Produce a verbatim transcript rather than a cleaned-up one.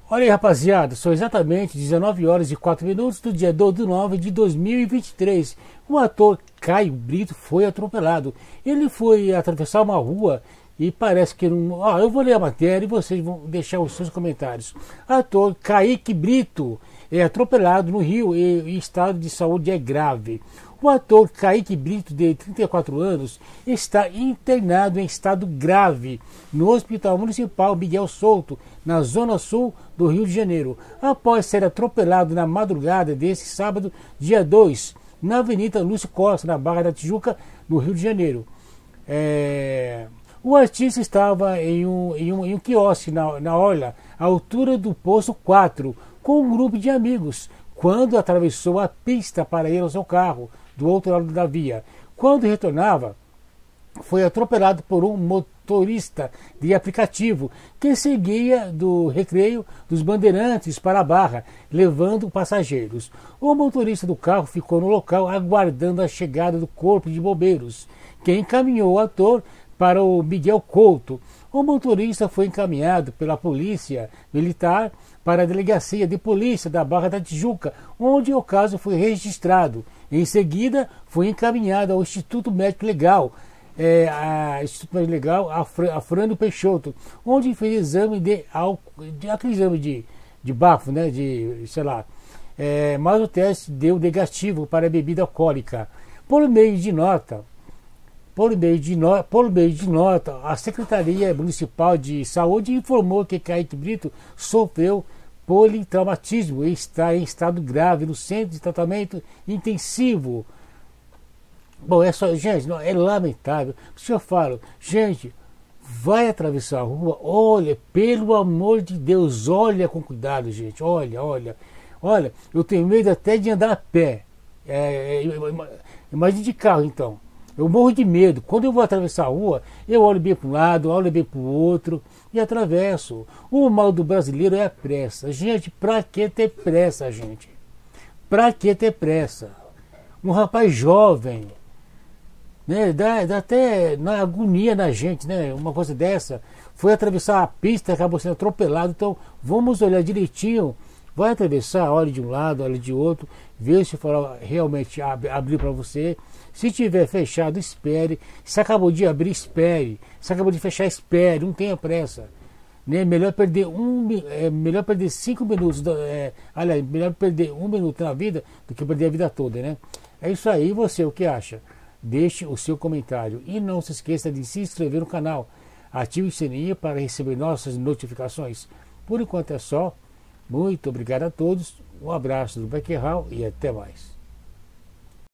Olha aí, rapaziada, são exatamente dezenove horas e quatro minutos do dia dois de nove de dois mil e vinte e três. O ator Caio Brito foi atropelado. Ele foi atravessar uma rua e parece que não... Ah, eu vou ler a matéria e vocês vão deixar os seus comentários. Ator Kaique Brito é atropelado no Rio e o estado de saúde é grave. O ator Kaique Brito, de trinta e quatro anos, está internado em estado grave no Hospital Municipal Miguel Souto, na zona sul do Rio de Janeiro, após ser atropelado na madrugada desse sábado, dia dois, na Avenida Lúcio Costa, na Barra da Tijuca, no Rio de Janeiro. É... O artista estava em um, em um, em um quiosque na, na orla, à altura do posto quatro, com um grupo de amigos, quando atravessou a pista para ir ao seu carro, do outro lado da via. Quando retornava, foi atropelado por um motorista de aplicativo que seguia do Recreio dos Bandeirantes para a Barra, levando passageiros. O motorista do carro ficou no local aguardando a chegada do corpo de bombeiros, que encaminhou o ator para o Miguel Couto. O motorista foi encaminhado pela polícia militar para a delegacia de polícia da Barra da Tijuca, onde o caso foi registrado. Em seguida, foi encaminhado ao Instituto Médico Legal, é, a Instituto Médico Legal Afrânio Peixoto, onde fez exame de álcool, de, aquele exame de, de bafo, né, de, sei lá, é, mas o teste deu negativo para a bebida alcoólica. Por meio de nota, Por meio, de no... Por meio de nota, a Secretaria Municipal de Saúde informou que Kaique Brito sofreu politraumatismo e está em estado grave no centro de tratamento intensivo. Bom, é só, gente, não, é lamentável. Por isso eu falo, gente, vai atravessar a rua, olha, pelo amor de Deus, olha com cuidado, gente, olha, olha, olha, eu tenho medo até de andar a pé. É, é, imagine de carro, então. Eu morro de medo. Quando eu vou atravessar a rua, eu olho bem para um lado, olho bem para o outro e atravesso. O mal do brasileiro é a pressa. Gente, pra que ter pressa, gente? Pra que ter pressa? Um rapaz jovem, né, dá, dá até na agonia na gente, né? Uma coisa dessa. Foi atravessar a pista, acabou sendo atropelado. Então, vamos olhar direitinho. Vai atravessar, olhe de um lado, olhe de outro, vê se for realmente ab abrir para você. Se tiver fechado, espere. Se acabou de abrir, espere. Se acabou de fechar, espere. Não tenha pressa. Né? Melhor perder um, é, melhor perder cinco minutos. É, aliás, melhor perder um minuto na vida do que perder a vida toda, né? É isso aí. E você, o que acha? Deixe o seu comentário e não se esqueça de se inscrever no canal. Ative o sininho para receber nossas notificações. Por enquanto é só. Muito obrigado a todos, um abraço do Bequerral e até mais.